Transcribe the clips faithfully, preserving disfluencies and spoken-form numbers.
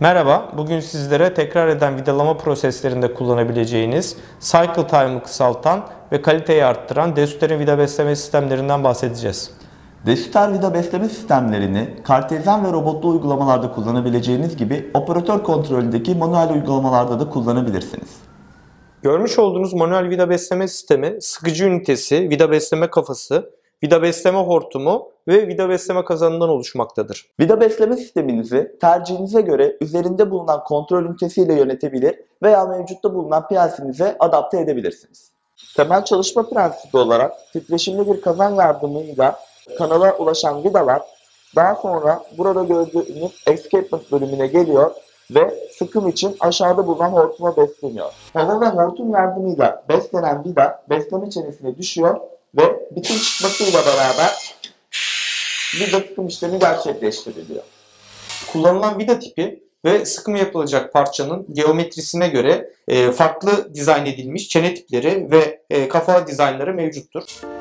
Merhaba, bugün sizlere tekrar eden vidalama proseslerinde kullanabileceğiniz, cycle time'ı kısaltan ve kaliteyi arttıran Desuter'in vida besleme sistemlerinden bahsedeceğiz. Desuter vida besleme sistemlerini kartezyen ve robotlu uygulamalarda kullanabileceğiniz gibi operatör kontrolündeki manuel uygulamalarda da kullanabilirsiniz. Görmüş olduğunuz manuel vida besleme sistemi, sıkıcı ünitesi, vida besleme kafası, vida besleme hortumu ve vida besleme kazanından oluşmaktadır. Vida besleme sisteminizi tercihinize göre üzerinde bulunan kontrol ünitesiyle yönetebilir veya mevcutta bulunan P L C'nize adapte edebilirsiniz. Temel çalışma prensibi olarak titreşimli bir kazan yardımıyla kanala ulaşan vidalar daha sonra burada gördüğünüz escapement bölümüne geliyor ve sıkım için aşağıda bulunan hortuma besleniyor. Hava ve hortum yardımıyla beslenen vida besleme çenesine düşüyor ve bitim çıkmasıyla beraber vida sıkım işlemi gerçekleştiriliyor. Kullanılan vida tipi ve sıkım yapılacak parçanın geometrisine göre e, farklı dizayn edilmiş çene tipleri ve e, kafa dizaynları mevcuttur.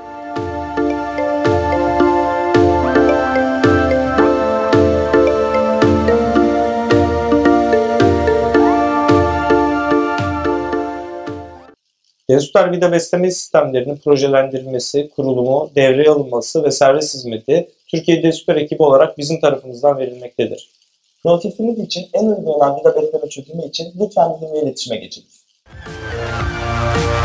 Desuter vida besleme sistemlerinin projelendirilmesi, kurulumu, devreye alınması ve servis hizmeti Türkiye Desuter ekibi olarak bizim tarafımızdan verilmektedir. Notifiniz için en uygun olan vida besleme çözümü için lütfen bizimle iletişime geçiniz.